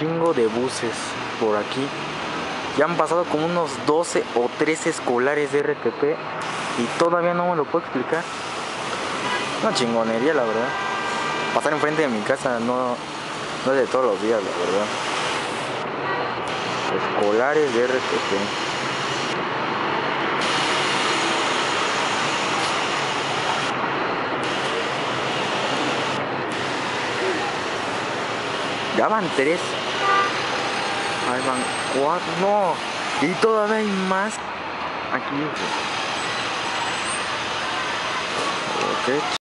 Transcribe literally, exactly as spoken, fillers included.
chingo de buses por aquí. Ya han pasado como unos doce o trece escolares de R T P y todavía no me lo puedo explicar. Una chingonería, la verdad. Pasar enfrente de mi casa no, no es de todos los días, la verdad. Escolares de R T P. Ya van tres. Ahí van cuatro. No. Y todavía hay más. Aquí. Ok.